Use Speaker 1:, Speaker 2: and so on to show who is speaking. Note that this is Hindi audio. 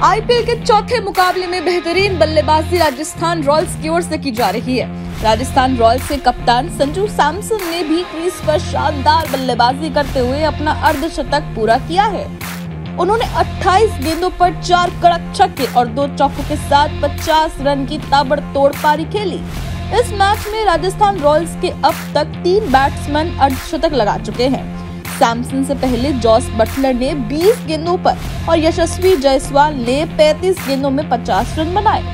Speaker 1: आईपीएल के चौथे मुकाबले में बेहतरीन बल्लेबाजी राजस्थान रॉयल्स की ओर से की जा रही है। राजस्थान रॉयल्स के कप्तान संजू सैमसन ने भी क्रीज पर शानदार बल्लेबाजी करते हुए अपना अर्धशतक पूरा किया है। उन्होंने 28 गेंदों पर 4 कड़क छक्के और 2 चौकों के साथ 50 रन की ताबड़तोड़ पारी खेली। इस मैच में राजस्थान रॉयल्स के अब तक 3 बैट्समैन अर्धशतक लगा चुके हैं। सैमसन से पहले जॉस बटलर ने 20 गेंदों पर और यशस्वी जायसवाल ने 35 गेंदों में 50 रन बनाए।